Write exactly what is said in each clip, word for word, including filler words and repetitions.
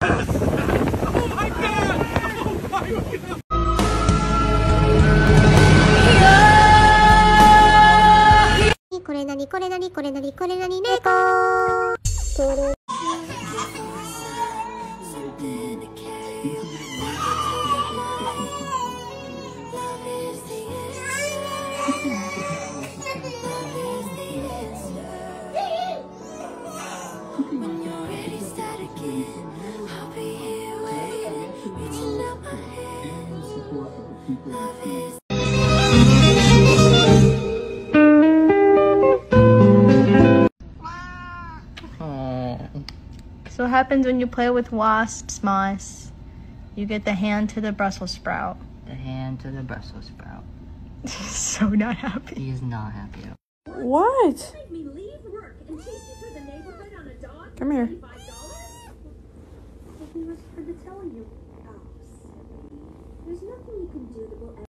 Oh my god! Oh my god! So what happens when you play with wasps, mice? You get the hand to the Brussels sprout. The hand to the Brussels sprout. He's so not happy. He is not happy at all. What? Come here. There's nothing you can do that will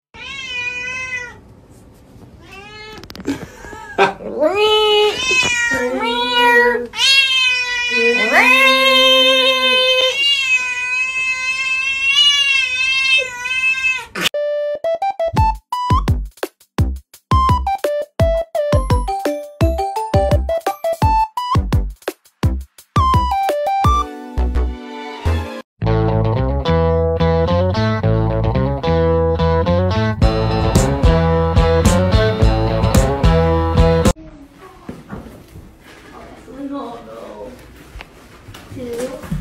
Two.